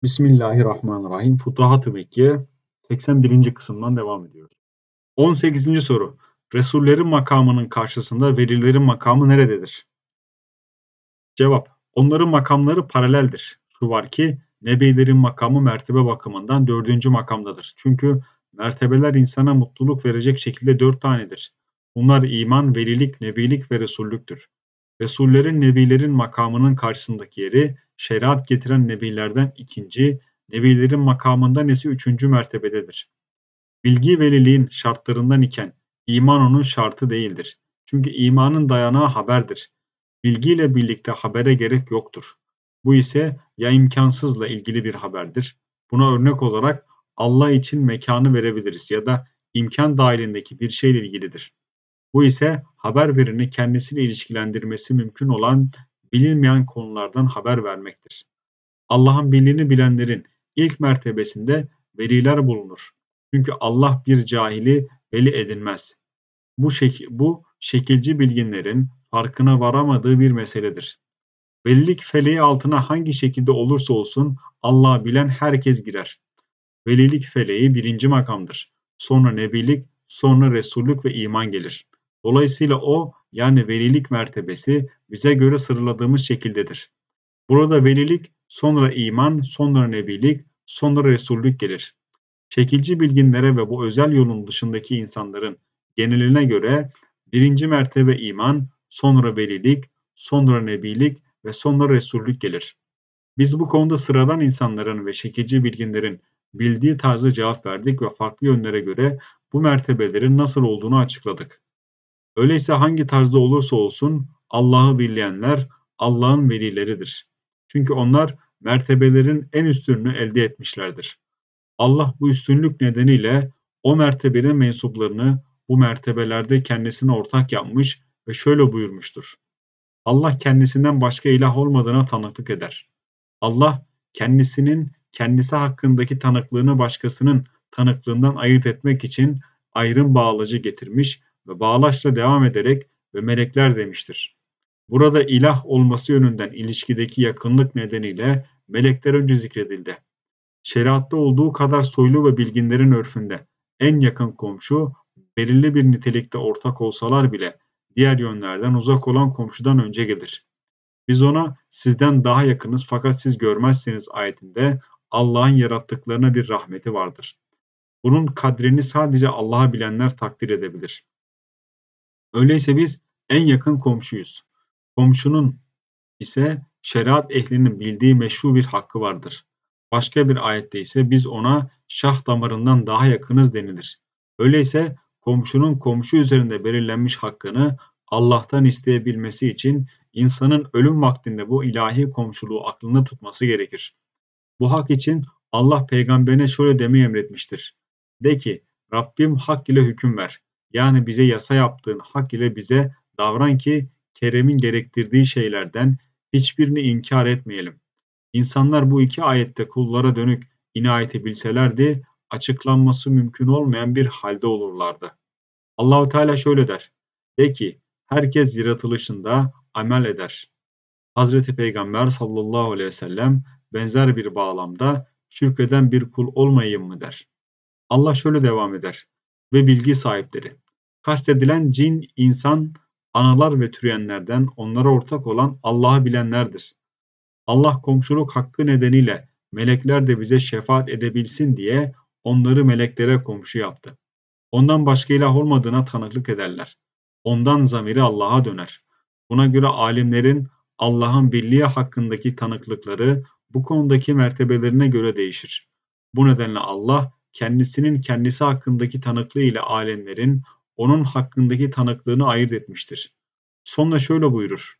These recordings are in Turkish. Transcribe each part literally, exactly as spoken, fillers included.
Bismillahirrahmanirrahim. Futuhat-ı Mekkiye seksen birinci kısımdan devam ediyoruz. on sekizinci soru. Resullerin makamının karşısında velilerin makamı nerededir? Cevap. Onların makamları paraleldir. Şu var ki nebilerin makamı mertebe bakımından dördüncü makamdadır. Çünkü mertebeler insana mutluluk verecek şekilde dört tanedir. Bunlar iman, velilik, nebilik ve resullüktür. Resullerin, nebilerin makamının karşısındaki yeri, şeriat getiren nebilerden ikinci, nebilerin makamından ise üçüncü mertebededir. Bilgi veliliğin şartlarından iken, iman onun şartı değildir. Çünkü imanın dayanağı haberdir. Bilgiyle birlikte habere gerek yoktur. Bu ise ya imkansızla ilgili bir haberdir. Buna örnek olarak Allah için mekanı verebiliriz ya da imkan dahilindeki bir şeyle ilgilidir. Bu ise haber vereni kendisiyle ilişkilendirmesi mümkün olan bilinmeyen konulardan haber vermektir. Allah'ın birliğini bilenlerin ilk mertebesinde veliler bulunur. Çünkü Allah bir cahili veli edinmez. Bu, şek bu şekilci bilginlerin farkına varamadığı bir meseledir. Velilik feleği altına hangi şekilde olursa olsun Allah'ı bilen herkes girer. Velilik feleği birinci makamdır. Sonra nebilik, sonra resullük ve iman gelir. Dolayısıyla o, yani velilik mertebesi bize göre sıraladığımız şekildedir. Burada velilik, sonra iman, sonra nebilik, sonra resullük gelir. Şekilci bilginlere ve bu özel yolun dışındaki insanların geneline göre birinci mertebe iman, sonra velilik, sonra nebilik ve sonra resullük gelir. Biz bu konuda sıradan insanların ve şekilci bilginlerin bildiği tarzda cevap verdik ve farklı yönlere göre bu mertebelerin nasıl olduğunu açıkladık. Öyleyse hangi tarzda olursa olsun Allah'ı billeyenler Allah'ın velileridir. Çünkü onlar mertebelerin en üstününü elde etmişlerdir. Allah bu üstünlük nedeniyle o mertebenin mensuplarını bu mertebelerde kendisine ortak yapmış ve şöyle buyurmuştur. Allah kendisinden başka ilah olmadığına tanıklık eder. Allah kendisinin kendisi hakkındaki tanıklığını başkasının tanıklığından ayırt etmek için ayrım bağlacı getirmiş ve bağlaçla devam ederek ve melekler demiştir. Burada ilah olması yönünden ilişkideki yakınlık nedeniyle melekler önce zikredildi. Şeriatta olduğu kadar soylu ve bilginlerin örfünde en yakın komşu belirli bir nitelikte ortak olsalar bile diğer yönlerden uzak olan komşudan önce gelir. Biz ona sizden daha yakınız fakat siz görmezseniz ayetinde Allah'ın yarattıklarına bir rahmeti vardır. Bunun kadrini sadece Allah'ı bilenler takdir edebilir. Öyleyse biz en yakın komşuyuz. Komşunun ise şeriat ehlinin bildiği meşru bir hakkı vardır. Başka bir ayette ise biz ona şah damarından daha yakınız denilir. Öyleyse komşunun komşu üzerinde belirlenmiş hakkını Allah'tan isteyebilmesi için insanın ölüm vaktinde bu ilahi komşuluğu aklında tutması gerekir. Bu hak için Allah peygamberine şöyle demeyi emretmiştir. De ki, Rabbim hak ile hüküm ver. Yani bize yasa yaptığın hak ile bize davran ki keremin gerektirdiği şeylerden hiçbirini inkar etmeyelim. İnsanlar bu iki ayette kullara dönük inayeti bilselerdi, açıklanması mümkün olmayan bir halde olurlardı. Allahu Teala şöyle der. De ki, herkes yaratılışında amel eder. Hazreti Peygamber sallallahu aleyhi ve sellem benzer bir bağlamda şükreden bir kul olmayayım mı der. Allah şöyle devam eder. Ve bilgi sahipleri. Kastedilen cin, insan, analar ve türeyenlerden onlara ortak olan Allah'ı bilenlerdir. Allah komşuluk hakkı nedeniyle melekler de bize şefaat edebilsin diye onları meleklere komşu yaptı. Ondan başka ilah olmadığına tanıklık ederler. Ondan zamiri Allah'a döner. Buna göre alimlerin Allah'ın birliği hakkındaki tanıklıkları bu konudaki mertebelerine göre değişir. Bu nedenle Allah kendisinin kendisi hakkındaki tanıklığı ile alemlerin onun hakkındaki tanıklığını ayırt etmiştir. Sonra şöyle buyurur.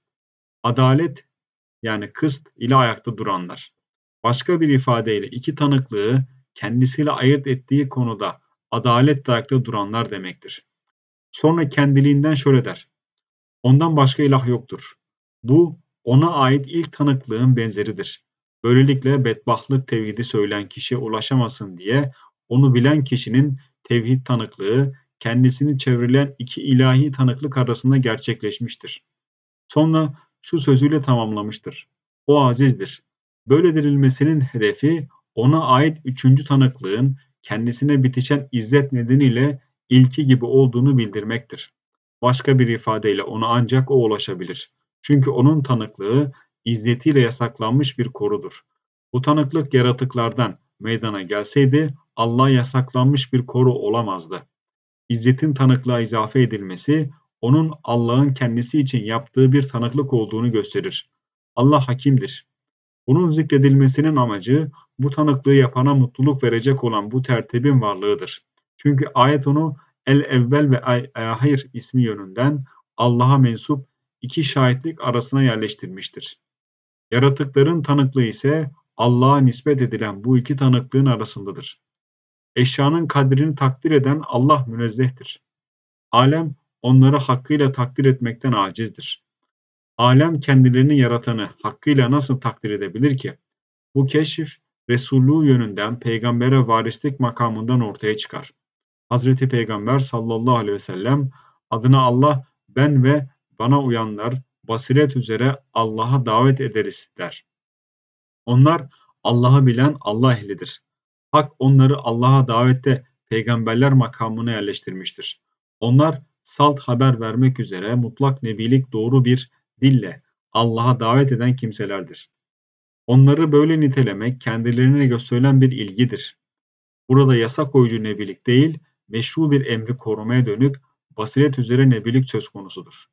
Adalet yani kıst ile ayakta duranlar. Başka bir ifadeyle iki tanıklığı kendisiyle ayırt ettiği konuda adaletle ayakta duranlar demektir. Sonra kendiliğinden şöyle der. Ondan başka ilah yoktur. Bu ona ait ilk tanıklığın benzeridir. Böylelikle bedbahtlık tevhidi söyleyen kişiye ulaşamasın diye onu bilen kişinin tevhid tanıklığı kendisini çevreleyen iki ilahi tanıklık arasında gerçekleşmiştir. Sonra şu sözüyle tamamlamıştır. O azizdir. Böyle dirilmesinin hedefi ona ait üçüncü tanıklığın kendisine bitişen izzet nedeniyle ilki gibi olduğunu bildirmektir. Başka bir ifadeyle ona ancak o ulaşabilir. Çünkü onun tanıklığı izzetiyle yasaklanmış bir korudur. Bu tanıklık yaratıklardan meydana gelseydi Allah yasaklanmış bir koru olamazdı. İzzetin tanıklığa izafe edilmesi onun Allah'ın kendisi için yaptığı bir tanıklık olduğunu gösterir. Allah hakimdir. Bunun zikredilmesinin amacı bu tanıklığı yapana mutluluk verecek olan bu tertibin varlığıdır. Çünkü ayet onu El-Evvel ve El-Ahir ismi yönünden Allah'a mensup iki şahitlik arasına yerleştirmiştir. Yaratıkların tanıklığı ise Allah'a nispet edilen bu iki tanıklığın arasındadır. Eşyanın kadrini takdir eden Allah münezzehtir. Alem onları hakkıyla takdir etmekten acizdir. Alem kendilerini yaratanı hakkıyla nasıl takdir edebilir ki? Bu keşif, Resulluğu yönünden peygambere varislik makamından ortaya çıkar. Hazreti Peygamber sallallahu aleyhi ve sellem adına Allah ben ve bana uyanlar basiret üzere Allah'a davet ederiz der. Onlar Allah'ı bilen Allah ehlidir. Hak onları Allah'a davette peygamberler makamına yerleştirmiştir. Onlar salt haber vermek üzere mutlak nebilik doğru bir dille Allah'a davet eden kimselerdir. Onları böyle nitelemek kendilerine gösterilen bir ilgidir. Burada yasa koyucu nebilik değil, meşru bir emri korumaya dönük basiret üzere nebilik söz konusudur.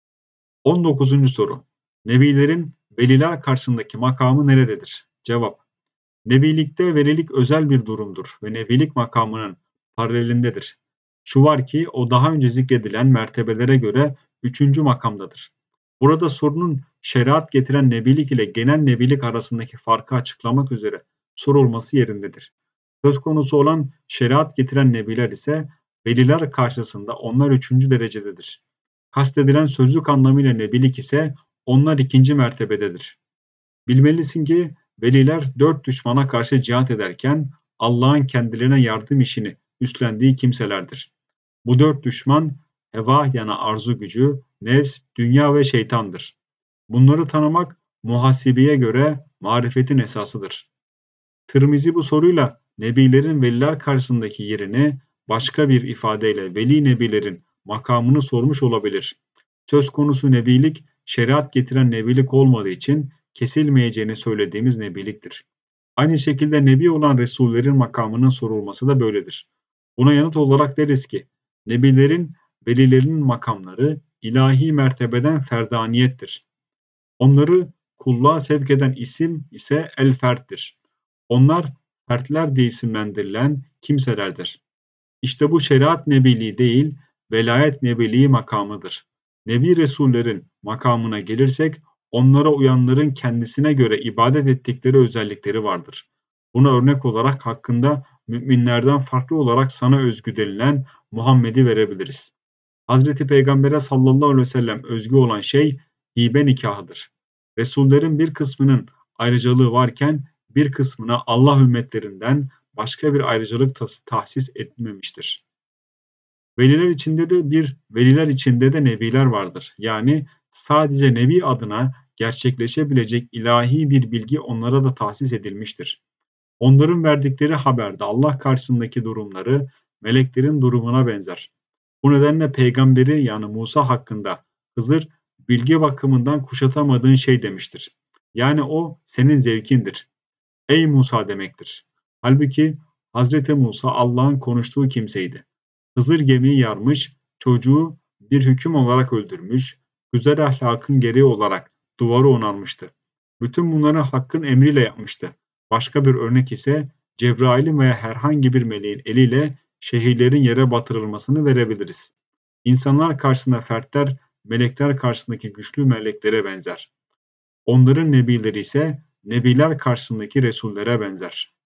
on dokuzuncu soru. Nebilerin veliler karşısındaki makamı nerededir? Cevap. Nebilikte velilik özel bir durumdur ve nebilik makamının paralelindedir. Şu var ki o daha önce zikredilen mertebelere göre üçüncü makamdadır. Burada sorunun şeriat getiren nebilik ile genel nebilik arasındaki farkı açıklamak üzere sorulması yerindedir. Söz konusu olan şeriat getiren nebiler ise veliler karşısında onlar üçüncü derecededir. Kastedilen sözlük anlamıyla nebilik ise onlar ikinci mertebededir. Bilmelisin ki veliler dört düşmana karşı cihat ederken Allah'ın kendilerine yardım işini üstlendiği kimselerdir. Bu dört düşman heva yana arzu gücü, nefs, dünya ve şeytandır. Bunları tanımak muhasibeye göre marifetin esasıdır. Tirmizi bu soruyla nebilerin veliler karşısındaki yerini başka bir ifadeyle veli nebilerin makamını sormuş olabilir. Söz konusu nebilik şeriat getiren nebilik olmadığı için kesilmeyeceğini söylediğimiz nebiliktir. Aynı şekilde nebi olan Resullerin makamının sorulması da böyledir. Buna yanıt olarak deriz ki, nebilerin, velilerin makamları ilahi mertebeden ferdaniyettir. Onları kulluğa sevk eden isim ise el-ferttir. Onlar fertler diye isimlendirilen kimselerdir. İşte bu şeriat nebiliği değil, velayet nebiliği makamıdır. Nebi Resullerin makamına gelirsek, onlara uyanların kendisine göre ibadet ettikleri özellikleri vardır. Buna örnek olarak hakkında müminlerden farklı olarak sana özgü denilen Muhammed'i verebiliriz. Hazreti Peygamber'e sallallahu aleyhi ve sellem özgü olan şey hibe nikahıdır. Resullerin bir kısmının ayrıcalığı varken bir kısmına Allah ümmetlerinden başka bir ayrıcalık tahsis etmemiştir. Veliler içinde de bir veliler içinde de nebiler vardır. Yani sadece nebi adına gerçekleşebilecek ilahi bir bilgi onlara da tahsis edilmiştir. Onların verdikleri haberde Allah karşısındaki durumları meleklerin durumuna benzer. Bu nedenle peygamberi yani Musa hakkında Hızır bilgi bakımından kuşatamadığın şey demiştir. Yani o senin zevkindir. Ey Musa demektir. Halbuki Hazreti Musa Allah'ın konuştuğu kimseydi. Hızır gemiyi yarmış, çocuğu bir hüküm olarak öldürmüş, güzel ahlakın gereği olarak duvarı onarmıştı. Bütün bunları Hakk'ın emriyle yapmıştı. Başka bir örnek ise Cebrail'in veya herhangi bir meleğin eliyle şehirlerin yere batırılmasını verebiliriz. İnsanlar karşısında fertler, melekler karşısındaki güçlü meleklere benzer. Onların nebileri ise nebiler karşısındaki resullere benzer.